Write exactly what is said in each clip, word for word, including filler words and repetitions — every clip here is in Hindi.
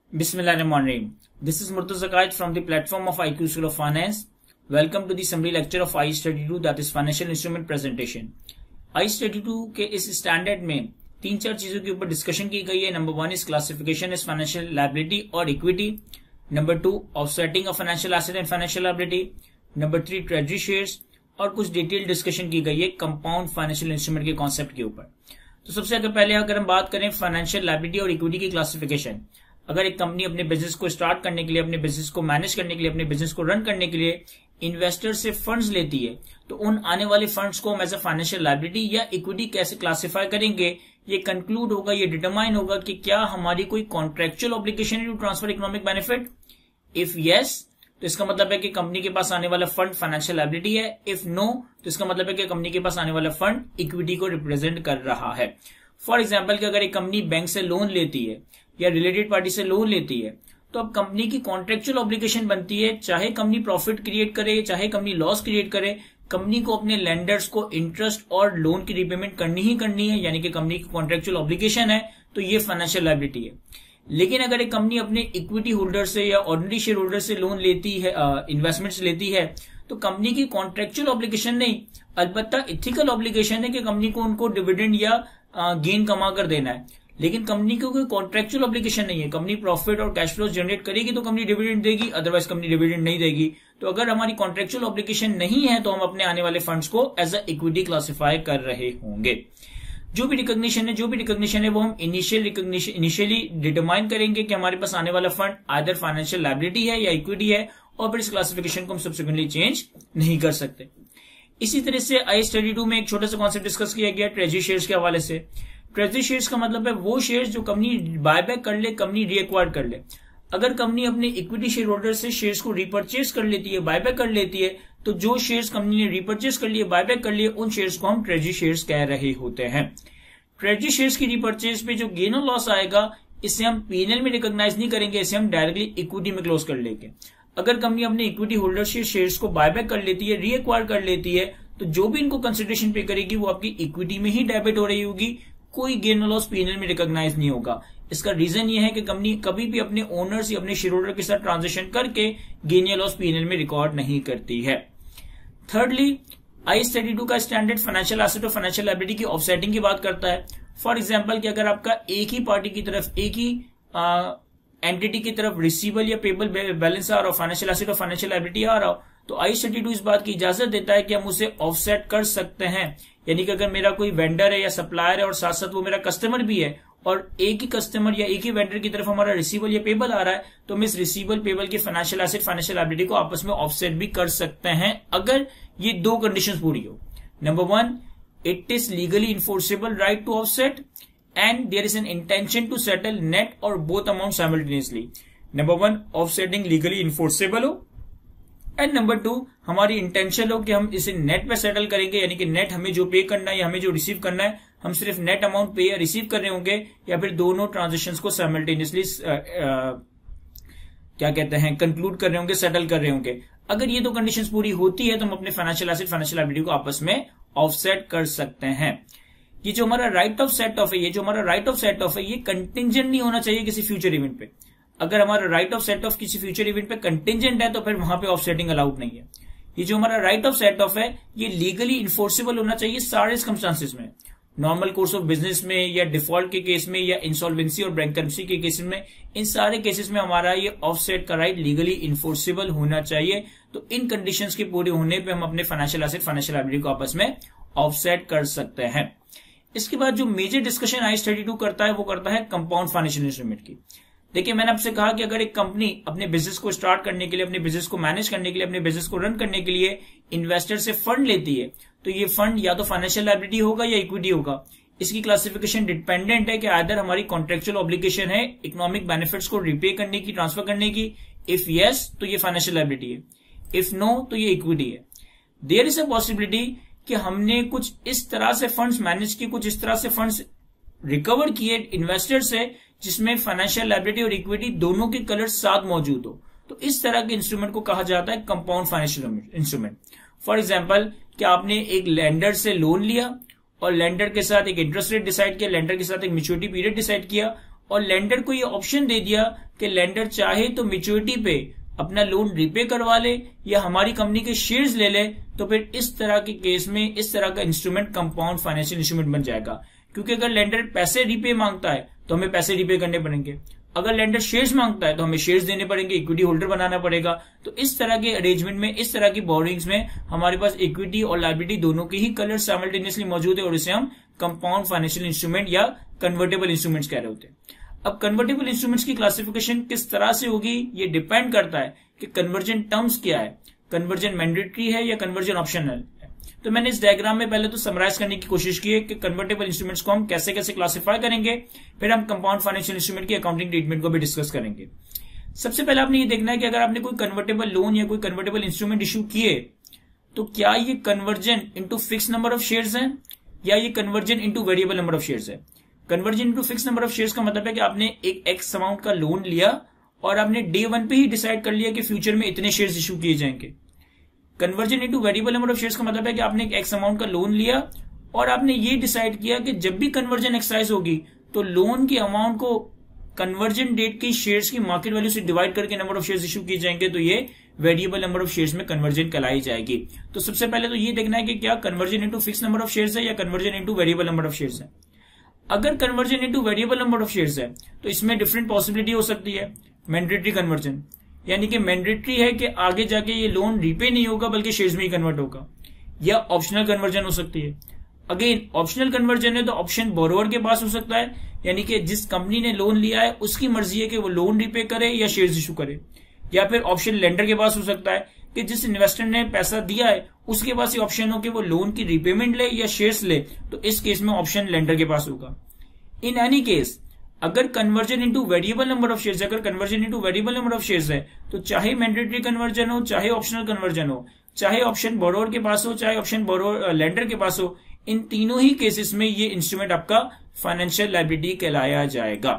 Bismillahirrahmanirrahim. This is Murtaza Qaid from the platform of I Q School of Finance. Welcome to the summary lecture of I Study two that is Financial Instrument Presentation. I Study two के इस स्टैंडर्ड में तीन चार चीजों के ऊपर डिस्कशन की गई है. Number one is classification is financial liability और equity. Number two offsetting of financial asset and financial liability. Number three treasury shares और कुछ डिटेल डिस्कशन की गई है कंपाउंड फाइनेंशियल इंस्ट्रूमेंट के कॉन्सेप्ट के ऊपर. तो सबसे अगर पहले अगर हम बात करें फाइनेंशियल लायबिलिटी और इक्विटी की क्लासिफिकेशन, अगर एक कंपनी अपने बिजनेस को स्टार्ट करने के लिए, अपने बिजनेस को मैनेज करने के लिए, अपने बिजनेस को रन करने के लिए इन्वेस्टर से फंड्स लेती है, तो उन आने वाले फंड्स को हम एज अ फाइनेंशियल लायबिलिटी या इक्विटी कैसे क्लासिफाई करेंगे, ये कंक्लूड होगा, ये डिटरमाइन होगा कि क्या हमारी कोई कॉन्ट्रेक्चुअल ऑब्लिगेशन है to transfer economic benefit. If yes, तो इसका मतलब है कि कंपनी के पास आने वाला फंड फाइनेंशियल लायबिलिटी है. इफ नो, तो इसका मतलब है कि कंपनी के पास आने वाला फंड इक्विटी को रिप्रेजेंट कर रहा है. फॉर एग्जाम्पल कि अगर एक कंपनी बैंक से लोन लेती है या रिलेटेड पार्टी से लोन लेती है, तो अब कंपनी की कॉन्ट्रेक्चुअल ऑब्लिगेशन बनती है, चाहे कंपनी प्रॉफिट क्रिएट करे चाहे कंपनी लॉस क्रिएट करे, कंपनी को अपने लेंडर्स को इंटरेस्ट और लोन की रिपेमेंट करनी ही करनी है. यानी कि कंपनी की कॉन्ट्रेक्चुअल ऑब्लिगेशन है, तो ये फाइनेंशियल लायबिलिटी है. लेकिन अगर एक कंपनी अपने इक्विटी होल्डर से या ऑर्डिनरी शेयर होल्डर से लोन लेती है, इन्वेस्टमेंट्स लेती है, तो कंपनी की कॉन्ट्रेक्चुअल ऑब्लिगेशन नहीं, अलबत्ता इथिकल ऑब्लिगेशन है कि कंपनी को उनको डिविडेंड या गेन कमा कर देना है. लेकिन कंपनी को कोई कॉन्ट्रेक्चुअल ऑब्लिगेशन नहीं है. कंपनी प्रॉफिट और कैश फ्लो जनरेट करेगी तो कंपनी डिविडेंड देगी, अदरवाइज कंपनी डिविडेंड नहीं देगी. तो अगर हमारी कॉन्ट्रेक्चुअल ऑब्लिगेशन नहीं है, तो हम अपने आने वाले फंड्स को एज अ इक्विटी क्लासिफाई कर रहे होंगे. जो भी रिकॉग्निशन है जो भी रिकॉग्निशन है वो हम इनिशियल रिकॉग्निशन इनिशियली डिटरमाइन करेंगे कि हमारे पास आने वाला फंड आइदर फाइनेंशियल लायबिलिटी है या इक्विटी है, और फिर इस क्लासिफिकेशन को हम सब्सिक्वेंटली चेंज नहीं कर सकते. इसी तरह से आई स्टडी टू में एक छोटा सा कॉन्सेप्ट डिस्कस किया गया ट्रेजरी शेयर्स के हवाले से. ट्रेजरी शेयर्स का मतलब है वो शेयर्स जो कंपनी बायबैक कर ले, कंपनी रीएक्वायर कर ले. अगर कंपनी अपने इक्विटी शेयर होल्डर से शेयर्स को रिपर्चेज कर लेती है, बायबैक कर लेती है, तो जो शेयर्स कंपनी ने रिपर्चेज कर लिए, बायबैक कर लिए, उन शेयर्स को हम ट्रेजरी शेयर्स कह रहे होते हैं. ट्रेजरी शेयर्स की रिपर्चेज पे जो गेन और लॉस आएगा, इसे हम पीएनएल में रिकॉग्नाइज नहीं करेंगे, इसे हम डायरेक्टली इक्विटी में क्लोज कर लेंगे. अगर कंपनी अपने इक्विटी होल्डर से शेयर्स को बायबैक कर लेती है, रीएक्वायर कर लेती है, तो जो भी इनको कंसिडरेशन पे करेगी वो आपकी इक्विटी में ही डेबिट हो रही होगी, कोई गेन और लॉस पीएनएल में रिकॉग्नाइज नहीं होगा. इसका रीजन ये है कि कंपनी कभी भी अपने ओनर्स या अपने शेयर होल्डर के साथ ट्रांजेक्शन करके गेन या लॉस पीएनएल में रिकॉर्ड नहीं करती है. थर्डली, आई स्टडी टू का स्टैंडर्ड फाइनेंशियल एसेट और फाइनेंशियल लायबिलिटी की ऑफसेटिंग की बात करता है. फॉर एग्जाम्पल कि अगर आपका एक ही पार्टी की तरफ, एक ही एंटिटी की तरफ रिसीवेबल या पेबल बैलेंस आ रहा हो, फाइनेंशियल एसेट और फाइनेंशियल लायबिलिटी आ रहा हो, तो आई स्टडी टू इस बात की इजाजत देता है कि हम उसे ऑफसेट कर सकते हैं. यानी कि अगर मेरा कोई वेंडर है या सप्लायर है और साथ साथ वो मेरा कस्टमर भी है, और एक ही कस्टमर या एक ही वेंडर की तरफ हमारा रिसीवेबल या पेबल आ रहा है, तो हम इस रिसीवेबल पेबल के फाइनेंशियल एसेट फाइनेंशियल लायबिलिटी को आपस में ऑफसेट भी कर सकते हैं, अगर ये दो कंडीशंस पूरी हो. Number one, it is legally enforceable right to offset and there is an intention to settle net और both amount simultaneously. Number one, offsetting legally enforceable हो, एंड नंबर टू, हमारी इंटेंशन हो कि हम इसे नेट पे सेटल करेंगे. यानी कि नेट हमें जो पे करना है या हमें जो रिसीव करना है, हम सिर्फ नेट अमाउंट पे या रिसीव कर रहे होंगे, या फिर दोनों ट्रांजेक्शन्स को साइमल्टेनियसली क्या कहते हैं कंक्लूड कर रहे होंगे, सेटल कर रहे होंगे. अगर ये दो कंडीशंस पूरी होती है, तो हम अपने फाइनेंशियल एसेट फाइनेंशियल लायबिलिटी को आपस में ऑफसेट कर सकते हैं. ये जो हमारा राइट ऑफ सेट ऑफ है, ये जो हमारा राइट ऑफ सेट ऑफ है, ये कंटिंजेंट नहीं होना चाहिए किसी फ्यूचर इवेंट पे. अगर हमारा राइट ऑफ सेट ऑफ किसी फ्यूचर इवेंट पे कंटिंजेंट है, तो फिर वहां पे ऑफसेटिंग अलाउड नहीं है. ये जो हमारा राइट ऑफ सेट ऑफ है, ये लीगली इन्फोर्सेबल होना चाहिए सारे सर्कमस्टांसेस में. नॉर्मल कोर्स ऑफ बिजनेस में, या डिफॉल्ट के केस में, या इंसॉल्वेंसी और बैंकरप्सी के केसेस में, इन सारे केसेस में हमारा ये ऑफसेट का राइट लीगली इन्फोर्सेबल होना चाहिए. तो इन कंडीशंस के पूरे होने पे हम अपने फाइनेंशियल एसेट फाइनेंशियल लायबिलिटी को आपस में ऑफसेट कर सकते हैं. इसके बाद जो major discussion I study two करता है, वो करता है कंपाउंड फाइनेंशियल इंस्ट्रूमेंट की. देखिए, मैंने आपसे कहा कि अगर एक कंपनी अपने बिजनेस को स्टार्ट करने के लिए, अपने बिजनेस को मैनेज करने के लिए, अपने बिजनेस को रन करने के लिए इन्वेस्टर से फंड लेती है, तो ये फंड या तो फाइनेंशियल लायबिलिटी होगा या इक्विटी होगा. इसकी क्लासिफिकेशन डिपेंडेंट है कि आइदर हमारी कॉन्ट्रेक्चुअल ऑब्लिगेशन है इकोनॉमिक बेनिफिट्स को रिपे करने की, ट्रांसफर करने की. इफ यस, तो ये फाइनेंशियल लायबिलिटी है. इफ नो, तो ये इक्विटी है. देयर इज अ पॉसिबिलिटी कि हमने कुछ इस तरह से फंड्स मैनेज किए, कुछ इस तरह से फंड्स रिकवर किए इन्वेस्टर से, जिसमें फाइनेंशियल लायबिलिटी और इक्विटी दोनों के कलर साथ मौजूद हो. तो इस तरह के इंस्ट्रूमेंट को कहा जाता है compound financial instrument. For example कि आपने एक लेंडर से लोन लिया और लेंडर के साथ एक इंटरेस्ट रेट डिसाइड किया, लेंडर के साथ एक मैच्योरिटी पीरियड डिसाइड किया, और लेंडर को ये ऑप्शन दे दिया कि लेंडर चाहे तो मैच्योरिटी पे अपना लोन रिपे करवा ले या हमारी कंपनी के शेयर्स ले ले, तो फिर इस तरह के केस में इस तरह का इंस्ट्रूमेंट कंपाउंड फाइनेंशियल इंस्ट्रूमेंट बन जाएगा। क्योंकि अगर लेंडर पैसे रिपे मांगता है तो हमें पैसे रिपे करने पड़ेंगे, अगर लेंडर शेयर्स मांगता है तो हमें शेयर्स देने पड़ेंगे, इक्विटी होल्डर बनाना पड़ेगा। तो इस तरह के अरेंजमेंट में, इस तरह की बोरिंग्स में हमारे पास इक्विटी और लायबिलिटी दोनों के ही कलर साइमल्टेनियसली मौजूद है और इसे हम कंपाउंड फाइनेंशियल इंस्ट्रूमेंट या कन्वर्टेबल इंस्ट्रूमेंट्स कह रहे होते हैं। अब कन्वर्टेबल इंस्ट्रूमेंट्स की क्लासिफिकेशन किस तरह से होगी, ये डिपेंड करता है कि कन्वर्जन टर्म्स क्या है, कन्वर्जन मैंडेटरी है या कन्वर्जन ऑप्शनल है। तो मैंने इस डायग्राम में पहले तो समराइज करने की कोशिश की है कि कन्वर्टेबल इंस्ट्रूमेंट्स को हम कैसे कैसे क्लासिफाई करेंगे, फिर हम कंपाउंड फाइनेंशियल इंस्ट्रूमेंट की अकाउंटिंग ट्रीटमेंट को भी डिस्कस करेंगे। सबसे पहले आपने ये देखना है कि अगर आपने कोई कन्वर्टेबल लोन या कोई कन्वर्टेबल इंस्ट्रूमेंट इश्यू किए तो क्या ये conversion into fix number of shares है या ये conversion into variable number of shares है। Conversion into fix number of shares का मतलब है कि आपने एक एक्स अमाउंट का लोन लिया और आपने डे वन पे ही डिसाइड कर लिया कि फ्यूचर में इतने शेयर्स इश्यू किए जाएंगे। Conversion into variable number of shares का मतलब है कि आपने एक एक्स अमाउंट का लोन लिया और आपने ये डिसाइड किया कि जब भी कन्वर्जन एक्सरसाइज होगी तो लोन के अमाउंट को कन्वर्जन डेट की शेयर्स की मार्केट वैल्यू से डिवाइड करके नंबर ऑफ शेयर्स इश्यू किए जाएंगे, तो ये वेरिएबल नंबर ऑफ शेयर्स में कन्वर्जन कहलाई जाएगी। तो सबसे पहले तो ये देखना है कि क्या conversion into fix number of shares है या conversion into variable number of shares है। अगर conversion into variable number of shares है तो इसमें डिफरेंट पॉसिबिलिटी हो सकती है। मैंडेटरी कन्वर्जन, यानी कि मैंडेटरी है कि आगे जाके ये लोन रीपे नहीं होगा बल्कि शेयर्स में ही कन्वर्ट होगा, या ऑप्शनल कन्वर्जन हो सकती है। अगेन ऑप्शनल कन्वर्जन है तो ऑप्शन बोरोवर के पास हो सकता है, यानी कि जिस कंपनी ने लोन लिया है उसकी मर्जी है कि वो लोन रीपे करे या शेयर्स इशू करे। या फिर ऑप्शन लेंडर के पास हो सकता है कि जिस इन्वेस्टर ने पैसा दिया है उसके पास ये ऑप्शन हो कि वो लोन की रीपेमेंट ले या शेयर्स ले, तो इस केस में ऑप्शन लेंडर के पास होगा। इन एनी केस अगर conversion into variable number of shares, अगर conversion into variable number of shares है तो चाहे मैंडेटरी कन्वर्जन हो, चाहे ऑप्शनल कन्वर्जन हो, चाहे ऑप्शन बोरोवर के पास हो, चाहे ऑप्शन बोरोवर लेंडर के पास हो, इन तीनों ही केसेस में ये इंस्ट्रूमेंट आपका फाइनेंशियल लायबिलिटी कहलाया जाएगा।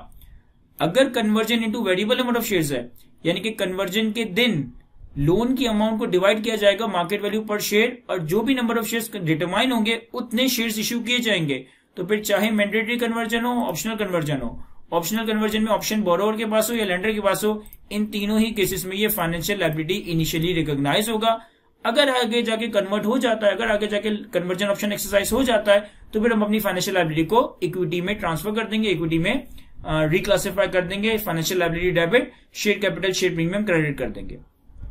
अगर conversion into variable number of shares है, यानी कि कन्वर्जन के दिन लोन की अमाउंट को डिवाइड किया जाएगा मार्केट वैल्यू पर शेयर और जो भी नंबर ऑफ शेयर्स डिटरमाइन होंगे उतने शेयर्स इश्यू किए जाएंगे, तो फिर चाहे मैंडेटरी कन्वर्जन हो, ऑप्शनल कन्वर्जन हो, ऑप्शनल कन्वर्जन में ऑप्शन बोरोवर के पास हो या लेंडर के पास हो, इन तीनों ही केसेस में ये फाइनेंशियल लायबिलिटी इनिशियली रिकॉग्नाइज होगा। अगर आगे जाके कन्वर्ट हो जाता है, अगर आगे जाके कन्वर्जन ऑप्शन एक्सरसाइज हो जाता है, तो फिर हम अपनी फाइनेंशियल लायबिलिटी को इक्विटी में ट्रांसफर कर देंगे, इक्विटी में रिक्लासिफाई कर देंगे, financial liability debit, share capital, share premium credit कर देंगे।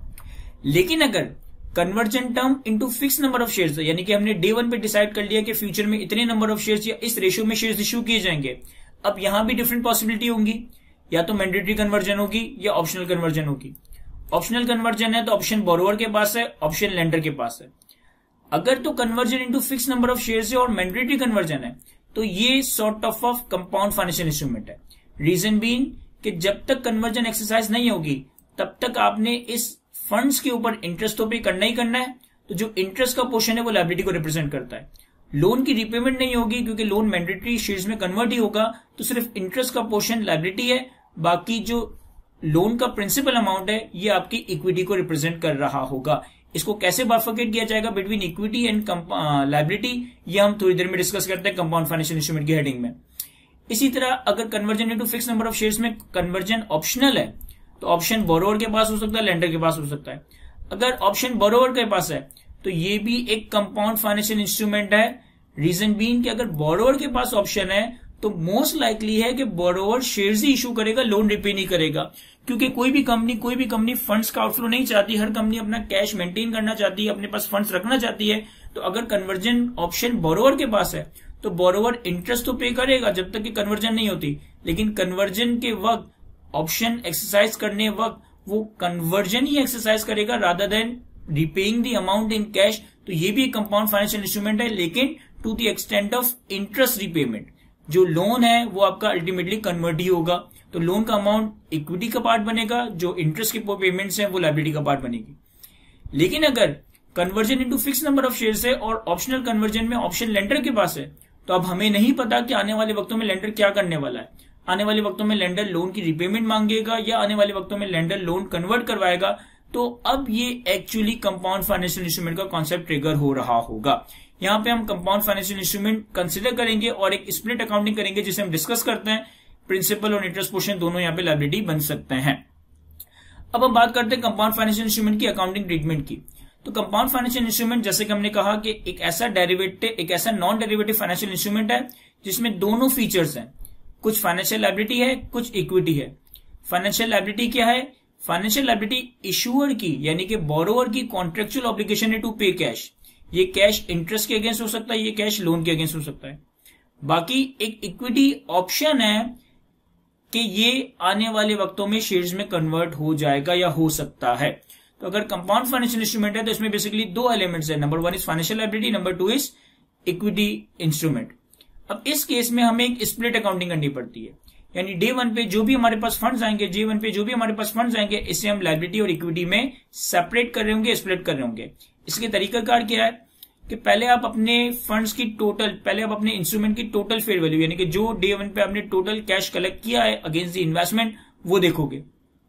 लेकिन अगर conversion term into fix number of shares, यानी कि हमने डे वन पे डिसाइड कर लिया कि फ्यूचर में इतने नंबर ऑफ शेयर्स या इस रेशियो में शेयर्स इश्यू किए जाएंगे, अब यहां भी डिफरेंट पॉसिबिलिटी होंगी, या तो मैंडेटरी कन्वर्जन होगी या ऑप्शनल कन्वर्जन होगी। ऑप्शनल कन्वर्जन है तो ऑप्शन बोरोवर के पास है, ऑप्शन लेंडर के पास है। अगर तो conversion into fix number of shares है और मैंडेटरी कन्वर्जन है तो ये sort of of compound financial instrument है। रीजन बीइंग कि जब तक कन्वर्जन एक्सरसाइज नहीं होगी तब तक आपने इस फंड्स के ऊपर इंटरेस्ट तो पे करना ही करना है, तो जो इंटरेस्ट का पोर्शन है वो लायबिलिटी को रिप्रेजेंट करता है। लोन की रिपेमेंट नहीं होगी क्योंकि लोन मैंडेटरी शेयर्स में कन्वर्ट ही होगा, तो सिर्फ इंटरेस्ट का पोर्शन लायबिलिटी है, बाकी जो लोन का प्रिंसिपल अमाउंट है ये आपकी इक्विटी को रिप्रेजेंट कर रहा होगा। इसको कैसे बाइफरकेट किया जाएगा बिटवीन इक्विटी एंड लायबिलिटी, ये हम थोड़ी देर में डिस्कस करते हैं कंपाउंड फाइनेंशियल इंस्ट्रूमेंट की हेडिंग में। इसी तरह अगर conversion into fix number of shares में कन्वर्जन ऑप्शनल है तो ऑप्शन बोरोवर के पास हो सकता है, लेंडर के पास हो सकता है। अगर ऑप्शन बोरोवर के पास है तो ये भी एक कंपाउंड फाइनेंशियल इंस्ट्रूमेंट है। रीजन बीइंग कि अगर बोरोवर के पास ऑप्शन है तो मोस्ट लाइकली है कि बोरोवर शेयर्स ही इशू करेगा, लोन रिपे नहीं करेगा, क्योंकि कोई भी कंपनी कोई भी कंपनी फंड्स का आउटफ्लो नहीं चाहती, हर कंपनी अपना कैश मेंटेन करना चाहती है, अपने पास फंड्स रखना चाहती है। तो अगर कन्वर्जन ऑप्शन बोरोवर के पास है तो बोरोवर इंटरेस्ट तो पे करेगा जब तक कि कन्वर्जन नहीं होती, लेकिन कन्वर्जन के वक्त ऑप्शन एक्सरसाइज करने वक्त वो कन्वर्जन ही एक्सरसाइज करेगा rather than repaying the amount in cash. तो ये भी एक कंपाउंड फाइनेंशियल इंस्ट्रूमेंट है, लेकिन to the extent of interest repayment. जो लोन है वो आपका अल्टीमेटली कन्वर्ट ही होगा, तो लोन का अमाउंट इक्विटी का पार्ट बनेगा, जो इंटरेस्ट की पेमेंट्स है वो लायबिलिटी का पार्ट बनेगी। लेकिन अगर conversion into fix number of shares है और ऑप्शनल कन्वर्जन में ऑप्शन लेंडर के पास है, तो अब हमें नहीं पता कि आने वाले वक्तों में लेंडर क्या करने वाला है। आने वाले वक्तों में लेंडर लोन की रिपेमेंट मांगेगा या आने वाले वक्तों में लेंडर लोन कन्वर्ट करवाएगा, तो अब ये एक्चुअली कंपाउंड फाइनेंशियल इंस्ट्रूमेंट का कॉन्सेप्ट ट्रिगर हो रहा होगा। यहाँ पे हम कंपाउंड फाइनेंशियल इंस्ट्रूमेंट कंसिडर करेंगे और एक स्प्लिट अकाउंटिंग करेंगे जिसे हम डिस्कस करते हैं प्रिंसिपल और इंटरेस्ट पोर्शन दोनों यहाँ पे लायबिलिटी बन सकते हैं। अब हम बात करते हैं कंपाउंड फाइनेंशियल इंस्ट्रूमेंट की अकाउंटिंग ट्रीटमेंट की। तो कंपाउंड फाइनेंशियल इंस्ट्रूमेंट जैसे कि हमने कहा कि एक ऐसा डेरिवेटिव एक ऐसा नॉन डेरिवेटिव फाइनेंशियल इंस्ट्रूमेंट है जिसमें दोनों फीचर्स हैं, कुछ फाइनेंशियल लायबिलिटी है, कुछ इक्विटी है। फाइनेंशियल लायबिलिटी क्या है? फाइनेंशियल लायबिलिटी इशूअर की यानी कि बोरोवर की कॉन्ट्रेक्चुअल ऑब्लिगेशन है टू पे कैश। ये कैश इंटरेस्ट के अगेंस्ट हो सकता है, ये कैश लोन के अगेंस्ट हो सकता है। बाकी एक इक्विटी ऑप्शन है कि ये आने वाले वक्तों में शेयर्स में कन्वर्ट हो जाएगा या हो सकता है। तो अगर कंपाउंड फाइनेंशियल इंस्ट्रूमेंट है तो इसमें बेसिकली दो एलिमेंट्स है, number one is financial liability, number two is equity instrument. अब इस केस में हमें एक स्प्लिट अकाउंटिंग करनी पड़ती है, यानी डे वन पे जो भी हमारे पास फंड्स आएंगे डे वन पे जो भी हमारे पास फंड्स आएंगे इसे हम लायबिलिटी और इक्विटी में सेपरेट कर रहे होंगे, स्प्लिट कर रहे होंगे। इसके तरीकाकार क्या है कि पहले आप अपने फंड्स की टोटल पहले आप अपने इंस्ट्रूमेंट की टोटल फेयर वैल्यू यानी कि जो डे वन पे आपने टोटल कैश कलेक्ट किया है अगेंस्ट द इन्वेस्टमेंट वो देखोगे।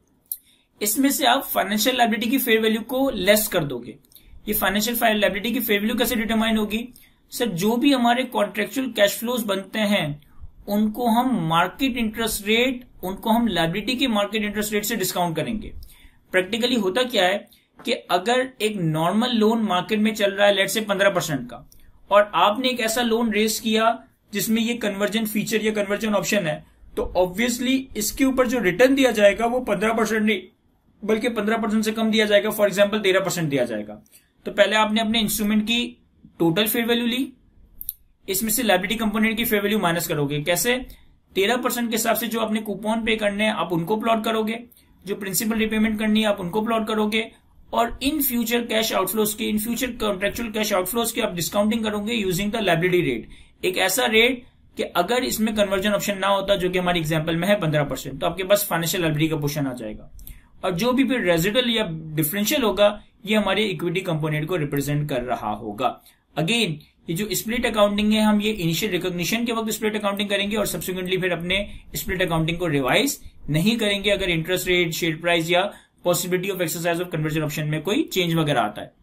इसमें से आप फाइनेंशियल लायबिलिटी की फेयर वैल्यू को लेस कर दोगे। ये फाइनेंशियल लायबिलिटी की फेयर वैल्यू कैसे डिटरमाइन होगी? सर, जो भी हमारे कॉन्ट्रेक्चुअल कैश फ्लोज बनते हैं उनको हम मार्केट इंटरेस्ट रेट उनको हम लायबिलिटी के मार्केट इंटरेस्ट रेट से डिस्काउंट करेंगे। प्रैक्टिकली होता क्या है कि अगर एक नॉर्मल लोन मार्केट में चल रहा है लेट से पंद्रह परसेंट का और आपने एक ऐसा लोन रेज किया जिसमें ये कन्वर्जन फीचर या कन्वर्जन ऑप्शन है, तो ऑब्वियसली इसके ऊपर जो रिटर्न दिया जाएगा वो पंद्रह परसेंट नहीं बल्कि पंद्रह परसेंट से कम दिया जाएगा। फॉर एग्जाम्पल तेरह परसेंट दिया जाएगा। तो पहले आपने अपने इंस्ट्रूमेंट की टोटल फेयर वैल्यू ली, इसमें से लायबिलिटी कंपोनेंट की फेयर वैल्यू माइनस करोगे। कैसे? तेरह परसेंट के हिसाब से जो आपने कूपन पे करने हैं आप उनको प्लॉट करोगे, जो प्रिंसिपल रिपेमेंट करनी है आप उनको प्लॉट करोगे, और इन फ्यूचर कैश आउटफ्लोज की इन फ्यूचर कॉन्ट्रेक्चुअल कैश आउटफ्लोज की आप डिस्काउंटिंग करोगे यूजिंग द लायबिलिटी रेट। एक ऐसा रेट कि अगर इसमें कन्वर्जन ऑप्शन ना होता जो कि हमारी एग्जांपल में है पंद्रह परसेंट, तो आपके पास फाइनेंशियल लायबिलिटी का पोर्शन आ जाएगा, और जो भी फिर रेजिडुअल या डिफरेंशियल होगा ये हमारे इक्विटी कंपोनेंट को रिप्रेजेंट कर रहा होगा। अगेन ये जो स्प्लिट अकाउंटिंग है हम ये इनिशियल रिकॉग्निशन के वक्त स्प्लिट अकाउंटिंग करेंगे और सब्सिक्वेंटली फिर अपने स्प्लिट अकाउंटिंग को रिवाइज नहीं करेंगे अगर इंटरेस्ट रेट, शेयर प्राइस या possibility of exercise of conversion option में कोई चेंज वगैरह आता है।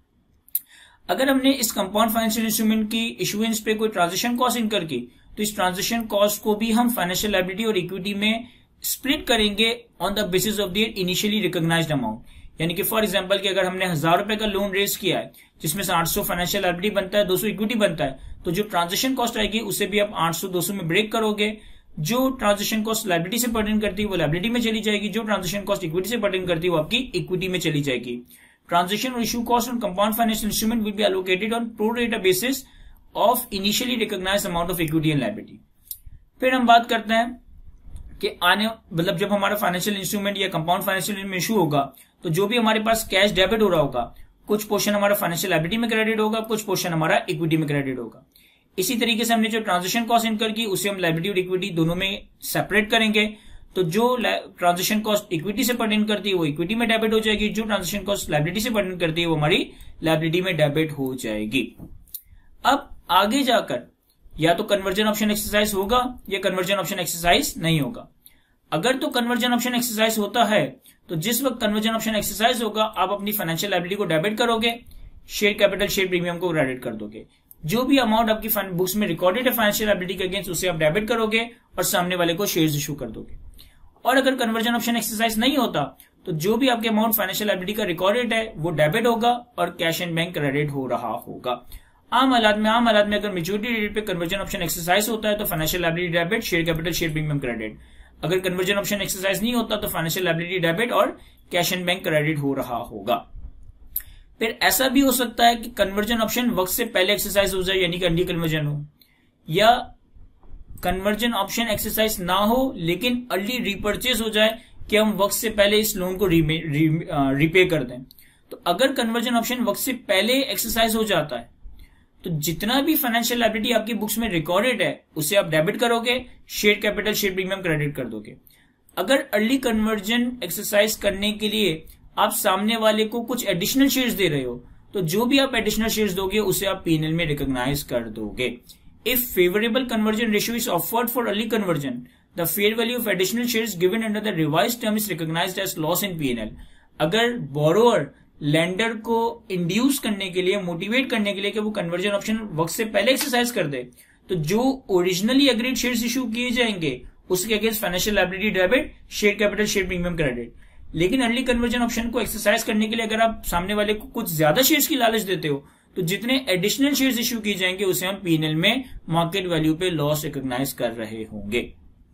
अगर हमने इस कंपाउंड फाइनेंशियल इंस्ट्रूमेंट की इशुएंस पे कोई ट्रांजेक्शन कॉस्ट इनकर की तो इस ट्रांजेक्शन कॉस्ट को भी हम फाइनेंशियल लायबिलिटी और इक्विटी में स्प्लिट करेंगे on the basis of their initially recognised amount. यानी कि फॉर एग्जांपल कि अगर हमने हजार रुपए का लोन रेज किया है जिसमें से आठ सौ फाइनेंशियल लायबिलिटी बनता है, दो सौ इक्विटी बनता है, तो जो ट्रांजेक्शन कॉस्ट आएगी उसे भी आप आठ सौ दो सौ में ब्रेक करोगे। जो ट्रांजेक्शन कॉस्ट लायबिलिटी से पर्टेन करती है वो लायबिलिटी में चली जाएगी, जो ट्रांजेक्शन कॉस्ट इक्विटी से पर्टेन करती है वो आपकी इक्विटी में चली जाएगी। ट्रांजेक्शन और issue cost on compound financial instrument will be allocated on pro rata basis of initially recognised amount of equity and liability. फिर हम बात करते हैं कि आने मतलब जब हमारा फाइनेंशियल इंस्ट्रूमेंट या कंपाउंड फाइनेंशियल में इशू होगा तो जो भी हमारे पास कैश डेबिट हो रहा होगा कुछ पोर्शन हमारा फाइनेंशियल लायबिलिटी में क्रेडिट होगा, कुछ पोर्शन हमारा इक्विटी में क्रेडिट होगा। इसी तरीके से हमने जो ट्रांजेक्शन कॉस्ट इनकर की उसे हम लायबिलिटी और इक्विटी दोनों में सेपरेट करेंगे। तो जो ट्रांजेक्शन कॉस्ट इक्विटी से पर्टेन करती है वो इक्विटी में डेबिट हो जाएगी, जो ट्रांजेक्शन कॉस्ट लायबिलिटी से पर्टेन करती है वो हमारी लायबिलिटी में डेबिट हो जाएगी। अब आगे जाकर या तो कन्वर्जन ऑप्शन एक्सरसाइज होगा या कन्वर्जन ऑप्शन एक्सरसाइज नहीं होगा। अगर तो कन्वर्जन ऑप्शन एक्सरसाइज होता है तो जिस वक्त कन्वर्जन ऑप्शन एक्सरसाइज होगा आप अपनी फाइनेंशियल लायबिलिटी को डेबिट करोगे, शेयर कैपिटल शेयर प्रीमियम को क्रेडिट कर दोगे। जो भी अमाउंट आपकी बुक्स में रिकॉर्डेड है फाइनेंशियल लायबिलिटी के अगेंस्ट उसे आप डेबिट करोगे और सामने वाले को शेयर्स इशू कर दोगे। और अगर कन्वर्जन ऑप्शन एक्सरसाइज नहीं होता तो जो भी आपके अमाउंट फाइनेंशियल लायबिलिटी का रिकॉर्डेड है वो डेबिट होगा और कैश एंड बैंक क्रेडिट हो रहा होगा। आम हालात में आम हालात में अगर मेच्योरिटी डेट पे कन्वर्जन ऑप्शन एक्सरसाइज होता है तो financial liability debit, share capital share premium credit. अगर कन्वर्जन ऑप्शन एक्सरसाइज नहीं होता तो फाइनेंशियल लायबिलिटी डेबिट और कैश एंड बैंक क्रेडिट हो रहा होगा। फिर ऐसा भी हो सकता है कि कन्वर्जन ऑप्शन वक्त से पहले एक्सरसाइज हो जाए यानी कि अर्ली कन्वर्जन हो, या कन्वर्जन ऑप्शन एक्सरसाइज ना हो लेकिन अर्ली रीपर्चेज हो जाए कि हम वक्त से पहले इस लोन को रीपे कर दें। तो अगर कन्वर्जन ऑप्शन वक्त से पहले एक्सरसाइज हो जाता है तो जितना भी फाइनेंशियल लायबिलिटी आपकी बुक्स में रिकॉर्डेड है उसे आप डेबिट करोगे, share capital share premium credit कर दोगे। अगर अर्ली कन्वर्जन एक्सरसाइज करने के लिए आप सामने वाले को कुछ एडिशनल शेयर्स दे रहे हो तो जो भी आप एडिशनल शेयर्स दोगे उसे आप पीएनएल में रिकॉग्नाइज कर दोगे। If favourable conversion ratio is offered for early conversion the fair value of additional shares given under the revised term is recognised as loss in PNL. अगर बोरोअर लेंडर को इंड्यूस करने के लिए, मोटिवेट करने के लिए कि वो कन्वर्जन ऑप्शन वक्त से पहले एक्सरसाइज कर दे तो जो ओरिजिनली एग्रीड शेयर्स इशू किए जाएंगे उसके against financial liability debit, share capital, share premium credit. लेकिन अर्ली कन्वर्जन ऑप्शन को एक्सरसाइज करने के लिए अगर आप सामने वाले को कुछ ज्यादा शेयर्स की लालच देते हो तो जितने एडिशनल शेयर्स इश्यू किए जाएंगे उसे हम पीएनएल में मार्केट वैल्यू पे लॉस रिकॉग्नाइज कर रहे होंगे।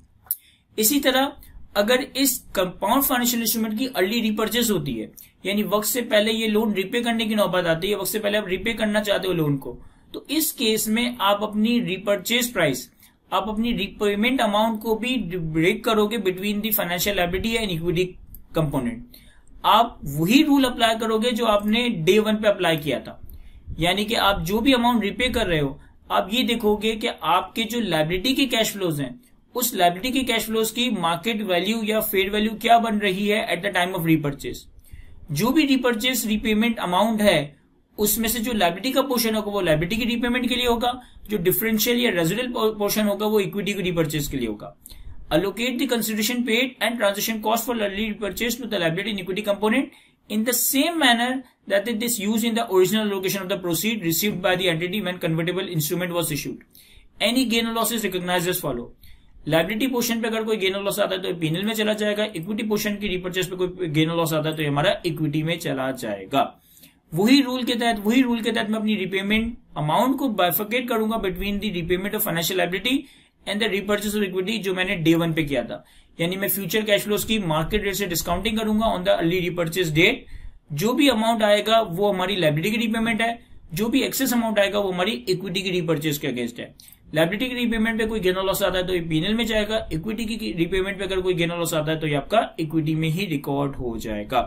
इसी तरह अगर इस कंपाउंड फाइनेंशियल इंस्ट्रूमेंट की अर्ली रिपर्चेस होती है, यानी वक्त से पहले ये लोन रिपे करने की नौबत आती है, वक्त से पहले आप रिपे करना चाहते हो लोन को, तो इस केस में आप अपनी रिपर्चेस प्राइस, आप अपनी रिपेमेंट अमाउंट को भी ब्रेक करोगे between the financial liability and equity component. आप वही रूल अप्लाई करोगे जो आपने डे वन पे अप्लाई किया था, यानी कि आप जो भी अमाउंट रिपे कर रहे हो आप ये देखोगे कि आपके जो लायबिलिटी के कैश फ्लोज हैं उस लायबिलिटी के कैश फ्लोज की मार्केट वैल्यू या फेयर वैल्यू क्या बन रही है at the time of repurchase. जो भी रिपर्चेस रिपेमेंट अमाउंट है उसमें से जो लायबिलिटी का पोर्शन होगा वो लायबिलिटी की रिपेमेंट के लिए होगा, जो डिफरेंशियल या रेजिडुअल पोर्शन होगा वो इक्विटी की रिपर्चेस के लिए होगा। Allocate the consideration paid and transaction cost for early repurchase to the liability and equity component in the same manner that it is used in the original allocation of the proceed received by the entity when convertible instrument was issued. Any gain or loss is recognized as follow. Liability portion पे अगर कोई गेन और लॉस आता है तो पीएनएल में चला जाएगा, इक्विटी पोर्शन की रिपर्चेस पे कोई गेन और लॉस आता है तो हमारा इक्विटी में चला जाएगा। वही रूल के तहत वही रूल के तहत मैं अपनी रिपेमेंट अमाउंट को बाइफर्केट करूंगा between the repayment of financial liability and the repurchase of equity जो मैंने डे वन पे किया था, यानी मैं फ्यूचर कैश फ्लोज की मार्केट रेट से डिस्काउंटिंग करूंगा on the early repurchase date. जो भी अमाउंट आएगा वो हमारी लायबिलिटी की रिपेमेंट है, जो भी एक्सेस अमाउंट आएगा वो हमारी इक्विटी की रिपर्चेस के अगेंस्ट है। लायबिलिटी की रिपेमेंट पे कोई गेन और लॉस आता है तो ये पीएनएल में जाएगा, इक्विटी की रिपेमेंट पे अगर कोई गेन और लॉस आता है तो ये आपका इक्विटी में ही रिकॉर्ड हो जाएगा।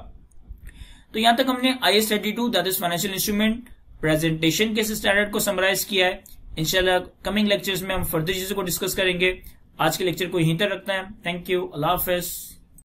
तो यहां तक हमने I S thirty two that is financial instrument presentation के स्टैंडर्ड को समराइज किया है। इंशाल्लाह कमिंग लेक्चर्स में हम फर्दर चीजों को डिस्कस करेंगे। आज के लेक्चर को यहीं तक रखते हैं। थैंक यू, अल्लाह हाफिज।